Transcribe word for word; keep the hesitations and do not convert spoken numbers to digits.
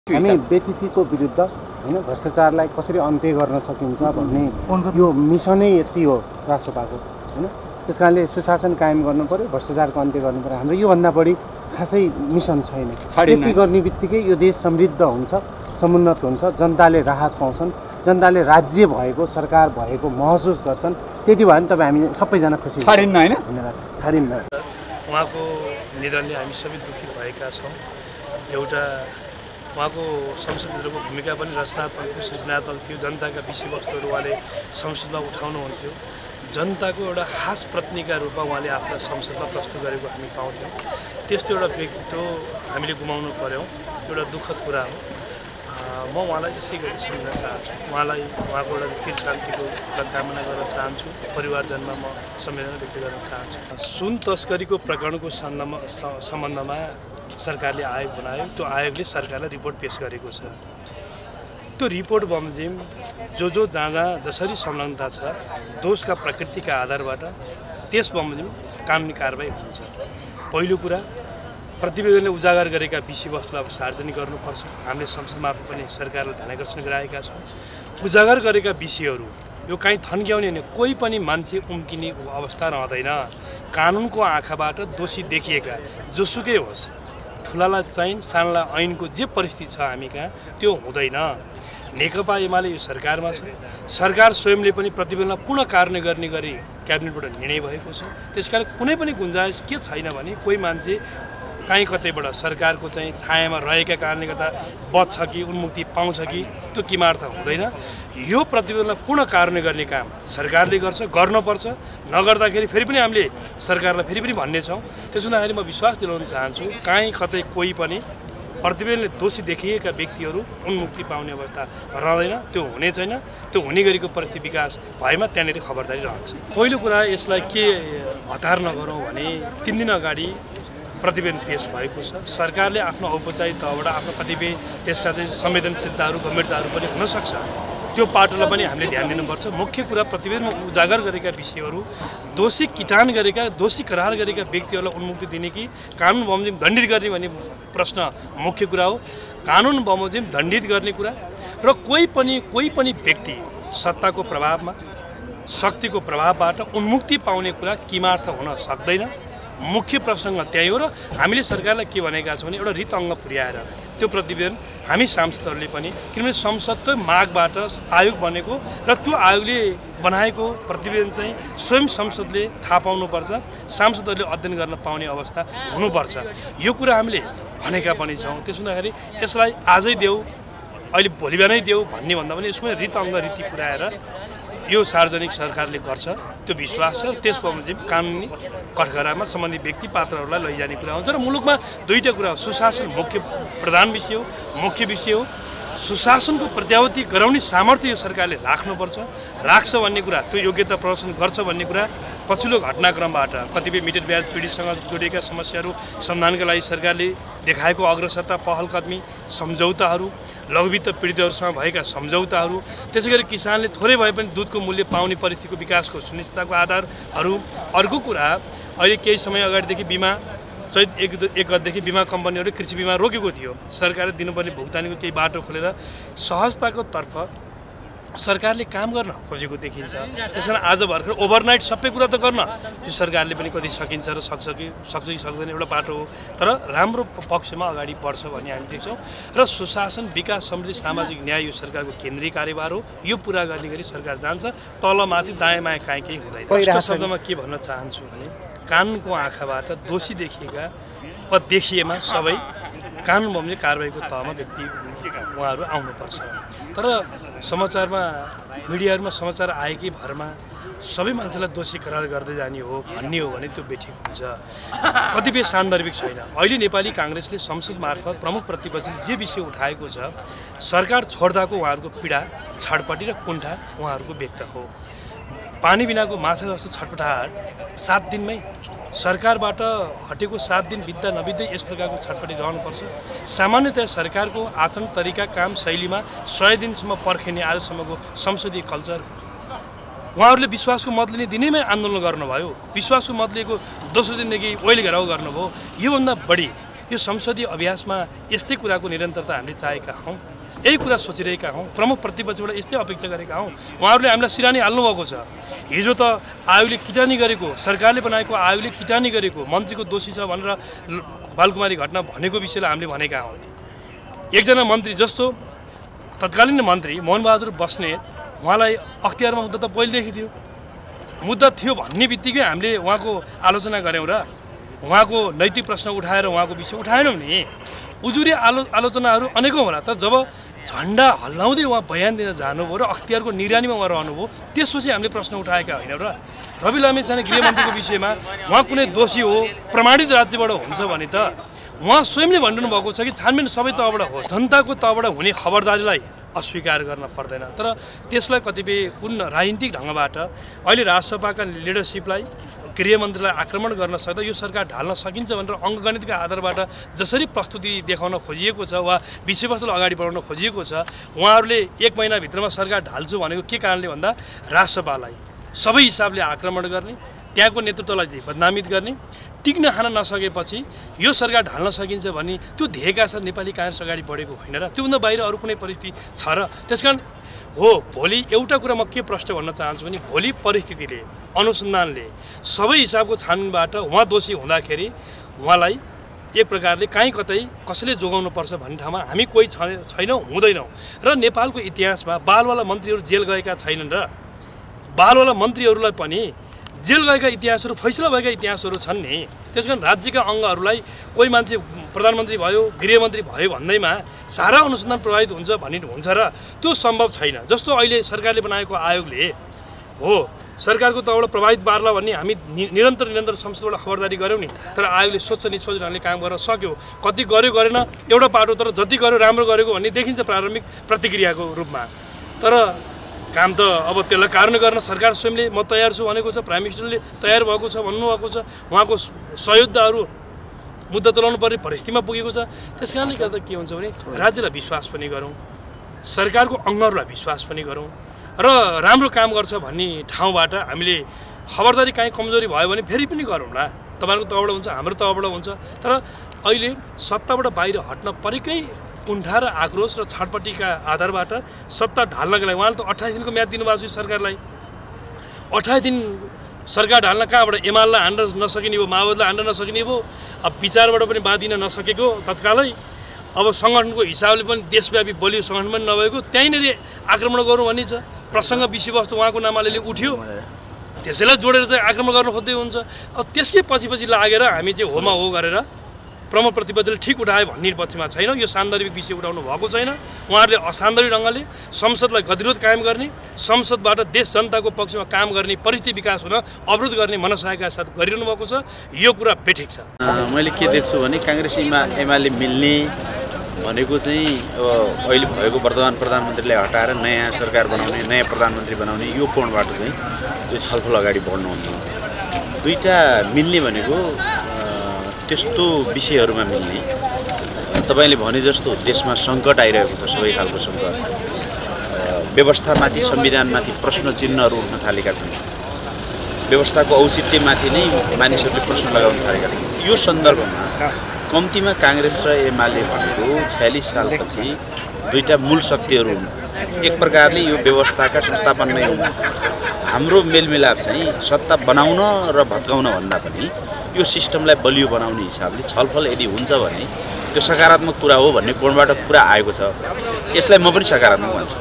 हामी व्यतिथिको विरुद्ध हैन भ्रष्टाचारलाई कसरी अन्त्य गर्न सकिन्छ भन्ने यो मिसनै यति हो राष्ट्रपाको हैन। त्यसकारणले सुशासन कायम गर्नु पर्यो, भ्रष्टाचारको अन्त्य गर्नु पर्यो। हाम्रो योभन्दा बढी खासै मिसन छैन। त्यति गर्ने बित्तिकै यो देश समृद्ध हुन्छ, समुन्नत हुन्छ, जनताले राहत पाउँछन्, जनताले राज्य भएको सरकार भएको महसुस गर्छन्। त्यति भयो भने तपाईँ हामी सबैजना खुसी छाडिन्न हैन। धन्यवाद। छाडिन्न। उहाँको निधनले हामी सबै दुखी भएका छौँ। एउटा उहाँको संसदभित्रको भूमिका पनि रचनात्मक थियो, सृजनात्मक थियो। जनताका विषयवस्तुहरू उहाँले संसदमा उठाउनुहुन्थ्यो। जनताको एउटा हास प्रतिनिधिका रूपमा उहाँले आफ्नो संसदमा प्रस्तुत गरेको हामी पाउँथ्यौँ। त्यस्तो एउटा व्यक्तित्व हामीले गुमाउनु पर्यो, एउटा दुःखद कुरा हो। म उहाँलाई यसै गरी सम्झन चाहन्छु। उहाँलाई उहाँको एउटा चिर शान्तिको एउटा कामना गर्न चाहन्छु। परिवारजनमा म संवेदना व्यक्त गर्न चाहन्छु। सुन तस्करीको प्रकरणको सन्दर्भमा सम्बन्धमा सरकारले आयोग बनायो। त्यो आयोगले सरकारलाई रिपोर्ट पेश गरेको छ। त्यो रिपोर्ट बमोजिम जो जो जहाँ जहाँ जसरी संलग्नता छ दोषका प्रकृतिका आधारबाट त्यस बमोजिम कानुनी कारबाही हुन्छ। पहिलो कुरा, प्रतिवेदनले उजागर गरेका विषयवस्तुलाई अब सार्वजनिक गर्नुपर्छ। हामीले संसद मार्फत पनि सरकारलाई ध्यानाकर्षण गराएका छौँ। उजागर गरेका विषयहरू यो कहीँ थन्क्याउने होइन, कोही पनि मान्छे उम्किने अवस्था रहँदैन। कानुनको आँखाबाट दोषी देखिएका जोसुकै होस्, ठुलालाई चाहिँ सानालाई ऐनको जे परिस्थिति छ हामी कहाँ त्यो हुँदैन। नेकपा एमाले यो सरकारमा छ। सरकार स्वयंले पनि प्रतिवेदनलाई पूर्ण कार्य गर्ने गरी क्याबिनेटबाट निर्णय भएको छ। त्यसकारण कुनै पनि गुन्जाइस के छैन भने कोही मान्छे कहीँ कतैबाट सरकारको चाहिँ छायामा रहेका कारणले गर्दा बच्छ कि उन्मुक्ति पाउँछ कि त्यो किमार्थ हुँदैन। यो प्रतिवेदनलाई पूर्ण कार्य गर्ने काम सरकारले गर्छ, गर्नुपर्छ। नगर्दाखेरि फेरि पनि हामीले सरकारलाई फेरि पनि भन्ने छौँ। त्यसो हुँदाखेरि म विश्वास दिलाउन चाहन्छु, कहीँ कतै कोही पनि प्रतिवेदनले दोषी देखिएका व्यक्तिहरू उन्मुक्ति पाउने अवस्था रहँदैन। त्यो हुने छैन। त्यो हुने गरेको परिस्थिति विकास भएमा त्यहाँनिर खबरदारी रहन्छ। पहिलो कुरा, यसलाई के हतार नगरौँ भने तिन दिन अगाडि प्रतिवेदन पेश भएको छ। सरकारले आफ्नो औपचारिक तहबाट आफ्नो कतिपय त्यसका चाहिँ संवेदनशीलताहरू गम्भीरताहरू पनि हुनसक्छ। त्यो पाटोलाई पनि हामीले ध्यान दिनुपर्छ। मुख्य कुरा, प्रतिवेदनमा उजागर गरेका विषयहरू दोषी किटान गरेका, दोषी करार गरेका व्यक्तिहरूलाई उन्मुक्ति दिने कि कानुन बमोजिम दण्डित गर्ने भन्ने प्रश्न मुख्य कुरा हो। कानुन बमोजिम दण्डित गर्ने कुरा र कोही पनि कोही पनि व्यक्ति सत्ताको प्रभावमा, शक्तिको प्रभावबाट उन्मुक्ति पाउने कुरा किमार्थ हुन सक्दैन। मुख्य प्रसङ्ग त्यही हो। र हामीले सरकारलाई के भनेका छौँ भने एउटा रित अङ्ग पुर्याएर त्यो प्रतिवेदन हामी सांसदहरूले पनि, किनभने संसदकै मागबाट आयोग बनेको र त्यो आयोगले बनाएको प्रतिवेदन चाहिँ स्वयं संसदले थाहा पाउनुपर्छ, सांसदहरूले अध्ययन गर्न पाउने अवस्था हुनुपर्छ। यो कुरा हामीले भनेका पनि छौँ। त्यसो हुँदाखेरि यसलाई आजै देऊ, अहिले भोलि बिहानै देऊ भन्ने भन्दा पनि यसमा रित अङ्ग रीति पुर्याएर यो सार्वजनिक सरकारले गर्छ, त्यो विश्वास छ। त्यस बमोजिम कानुनी कठघरामा सम्बन्धित व्यक्ति पात्रहरूलाई लैजाने कुरा हुन्छ। र मुलुकमा दुईवटा कुरा हो, सुशासन मुख्य प्रधान विषय हो, मुख्य विषय हो। सुशासनको प्रत्यावृत्ति गराउने सामर्थ्य यो सरकारले राख्नुपर्छ। राख्छ भन्ने कुरा, त्यो योग्यता प्रदर्शन गर्छ भन्ने कुरा पछिल्लो घटनाक्रमबाट कतिपय मिटर ब्याज पीडितसँग जोडिएका समस्याहरू समाधानका लागि सरकारले देखाएको अग्रसरता, पहल कदमी, सम्झौताहरू, लघुवित्त पीडितहरूसँग भएका सम्झौताहरू, त्यसै गरी किसानले थोरै भए पनि दुधको मूल्य पाउने परिस्थितिको विकासको सुनिश्चितताको आधारहरू। अर्को कुरा, अहिले केही समय अगाडिदेखि बिमा चैत एक एक गतेदेखि बिमा कम्पनीहरूले कृषि बिमा रोकेको थियो। सरकारले दिनुपर्ने भुक्तानीको केही बाटो खोलेर सहजताको तर्फ सरकारले काम गर्न खोजेको देखिन्छ। त्यसकारण आज भर्खर ओभरनाइट सबै कुरा त गर्न यो सरकारले पनि कति सकिन्छ र सक्छ कि सक्छ कि सक्दैन एउटा बाटो हो, तर राम्रो पक्षमा अगाडि बढ्छ भन्ने हामी देख्छौँ। र सुशासन, विकास, समृद्धि, सामाजिक न्याय यो सरकारको केन्द्रीय कार्यभार हो। यो पुरा गर्ने गरी सरकार जान्छ। तलमाथि दायाँ बायाँ काहीँ केही हुँदैन। स्पष्ट शब्दमा के भन्न चाहन्छु भने कानुनको आँखाबाट दोषी देखिएका वा देखिएमा सबै कानुन बमोजिम कारबाहीको तहमा व्यक्ति उहाँहरू आउनुपर्छ। तर समाचारमा, मिडियाहरूमा समाचार आएकै भरमा सबै मान्छेलाई दोषी करार गर्दै जाने हो भन्ने हो भने त्यो बेठिक हुन्छ। कतिपय सान्दर्भिक छैन। अहिले नेपाली काङ्ग्रेसले संसद मार्फत प्रमुख प्रतिपक्षले जे विषय उठाएको छ, सरकार छोड्दाको उहाँहरूको पीडा, छटपटी र कुण्ठा उहाँहरूको व्यक्त हो। पानी बिनाको माछा जस्तो छटपटाहट सात दिनमै सरकारबाट हटेको सात दिन बित्दा नबित्दै यस प्रकारको छटपटी रहनुपर्छ। सामान्यतया सरकारको आचरण तरिका, काम शैलीमा सय दिनसम्म पर्खिने आजसम्मको संसदीय कल्चर। उहाँहरूले विश्वासको मत लिने दिनैमै आन्दोलन गर्नुभयो। विश्वासको मत लिएको दोस्रो दिनदेखि ओइल घेराउ गर्नुभयो। योभन्दा बढी यो संसदीय अभ्यासमा यस्तै कुराको निरन्तरता हामीले चाहेका हौँ, यही कुरा सोचिरहेका हौँ, प्रमुख प्रतिपक्षबाट यस्तै अपेक्षा गरेका हौँ। उहाँहरूले हामीलाई सिरानी हाल्नुभएको छ। हिजो त आयोगले किटानी गरेको, सरकारले बनाएको आयोगले किटानी गरेको मन्त्रीको दोषी छ भनेर बालकुमारी घटना भनेको विषयलाई हामीले भनेका हौँ। एकजना मन्त्री जस्तो तत्कालीन मन्त्री मोहनबहादुर बस्नेत, उहाँलाई अख्तियारमा मुद्दा त पहिलेदेखि थियो, मुद्दा थियो भन्ने बित्तिकै हामीले उहाँको आलोचना गऱ्यौँ र उहाँको नैतिक प्रश्न उठाएर उहाँको विषय उठाएनौँ नि। उजुरी आलो आलोचनाहरू अनेकौँ होला, तर जब झन्डा हल्लाउँदै उहाँ बयान दिन जानुभयो र अख्तियारको निगरानीमा उहाँ रहनुभयो, त्यसपछि हामीले प्रश्न उठाएका होइनौँ र रवि लामिछाने गृहमन्त्रीको विषयमा उहाँ कुनै दोषी हो, प्रमाणित राज्यबाट हुन्छ भने त उहाँ स्वयंले भनिरहनु भएको छ कि छानबिन सबै तहबाट होस्, जनताको तहबाट हुने खबरदारीलाई अस्वीकार गर्न पर्दैन। तर त्यसलाई कतिपय कुन राजनीतिक ढङ्गबाट अहिले राजसभाका लिडरसिपलाई, गृहमन्त्रीलाई आक्रमण गर्न सक्दा यो सरकार ढाल्न सकिन्छ भनेर अङ्कगणितका आधारबाट जसरी प्रस्तुति देखाउन खोजिएको छ वा विषयवस्तुलाई अगाडि बढाउन खोजिएको छ, उहाँहरूले एक महिनाभित्रमा सरकार ढाल्छु भनेको के कारणले भन्दा राजसभालाई सबै हिसाबले आक्रमण गर्ने, त्यहाँको नेतृत्वलाई चाहिँ बदनामित गर्ने, टिक्न खान नसकेपछि यो सरकार ढाल्न सकिन्छ भने त्यो ध्येयका साथ नेपाली काङ्ग्रेस अगाडि बढेको होइन र त्योभन्दा बाहिर अरू कुनै परिस्थिति छ र त्यसकारण हो। भोलि एउटा कुरा म के प्रश्न भन्न चाहन्छु भने भोलि परिस्थितिले, अनुसन्धानले सबै हिसाबको छानबिनबाट उहाँ दोषी हुँदाखेरि उहाँलाई एक प्रकारले काहीँ कतै कसैले जोगाउनुपर्छ भन्ने ठाउँमा हामी कोही छैनौँ, हुँदैनौँ। र नेपालको इतिहासमा बालवाला मन्त्रीहरू जेल गएका छैनन् र बालवाला मन्त्रीहरूलाई पनि जेल गएका इतिहासहरू, फैसला भएका इतिहासहरू छन् नि। त्यसकारण राज्यका अङ्गहरूलाई कोही मान्छे प्रधानमन्त्री भयो, गृहमन्त्री भयो भन्दैमा सारा अनुसन्धान प्रभावित हुन्छ भन्ने हुन्छ र त्यो सम्भव छैन। जस्तो अहिले सरकारले बनाएको आयोगले हो सरकारको तहबाट प्रभावित पार्ला भन्ने हामी निरन्तर निरन्तर संसदबाट खबरदारी गऱ्यौँ नि, तर आयोगले स्वच्छ निष्पक्ष ढङ्गले काम गर्न सक्यो। कति गर्यो गरेन एउटा पाटो, तर जति गर्यो राम्रो गरेको भन्ने देखिन्छ प्रारम्भिक प्रतिक्रियाको रूपमा। तर काम त अब त्यसलाई कार्य गर्न सरकार स्वयंले म तयार छु भनेको छ, प्राइम मिनिस्टरले तयार भएको छ भन्नुभएको छ, उहाँको सहयोद्धाहरू मुद्दा चलाउनु पर्ने परिस्थितिमा पुगेको छ। त्यस कारणले गर्दा के हुन्छ भने राज्यलाई विश्वास पनि गरौँ, सरकारको अङ्गहरूलाई विश्वास पनि गरौँ र राम्रो काम गर्छ भन्ने ठाउँबाट हामीले खबरदारी काहीँ कमजोरी भयो भने फेरि पनि गरौँला। तपाईँहरूको तहबाट हुन्छ, हाम्रो तहबाट हुन्छ। तर अहिले सत्ताबाट बाहिर हट्न परेकै कुण्ठा र आक्रोश र छटपट्टिका आधारबाट सत्ता ढाल्नका लागि उहाँले त अठाइस दिनको म्याद दिनुभएको छ सरकारलाई। अठाइस दिन सरकार ढाल्न कहाँबाट एमालेलाई हान्न नसकिने भयो, माओवादीलाई हान्न नसकिने भयो, अब विचारबाट पनि बाँधिन नसकेको तत्कालै, अब सङ्गठनको हिसाबले पनि देशव्यापी बलियो सङ्गठन पनि नभएको त्यहीँनिर आक्रमण गरौँ भन्ने छ। प्रसङ्ग विषयवस्तु उहाँको नाम अलिअलि उठ्यो, त्यसैलाई जोडेर चाहिँ आक्रमण गर्न खोज्दै हुन्छ। अब त्यसकै पछि पछि लागेर हामी चाहिँ होमा हो गरेर प्रमुख प्रतिपक्षले ठिक उठायो भन्ने पक्षमा छैन। यो सान्दर्भिक विषय उठाउनु भएको छैन। उहाँहरूले असान्दर्भिक ढङ्गले संसदलाई गतिरोध कायम गर्ने, संसदबाट देश जनताको पक्षमा काम गर्ने, परिस्थिति विकास हुन अवरोध गर्ने मनसायका साथ गरिरहनु भएको छ। यो कुरा बेठिक छ। मैले के देख्छु भने काङ्ग्रेस एमाले मिल्ने भनेको चाहिँ अब अहिले भएको वर्तमान प्रधानमन्त्रीलाई हटाएर नयाँ सरकार बनाउने, नयाँ प्रधानमन्त्री बनाउने यो कोणबाट चाहिँ यो छलफल अगाडि बढ्नुहुन्न। दुईटा मिल्ने भनेको त्यस्तो विषयहरूमा मिल्ने। तपाईँले भने जस्तो देशमा सङ्कट आइरहेको छ, सबै खालको सङ्कट, व्यवस्थामाथि संविधानमाथि प्रश्न चिन्हहरू उठ्न थालेका छन्, व्यवस्थाको औचित्यमाथि नै मानिसहरूले प्रश्न लगाउन थालेका छन्। यो सन्दर्भमा कम्तीमा काङ्ग्रेस र एमाले भनेको छयालिस सालपछि दुईटा मूल शक्तिहरू हुन्। एक प्रकारले यो व्यवस्थाका संस्थापन नै हुन्। हाम्रो मेलमिलाप चाहिँ सत्ता बनाउन र भत्काउन भन्दा पनि यो सिस्टमलाई बलियो बनाउने हिसाबले छलफल यदि हुन्छ भने त्यो सकारात्मक कुरा हो भन्ने कोणबाट कुरा आएको छ। यसलाई म पनि सकारात्मक मान्छु।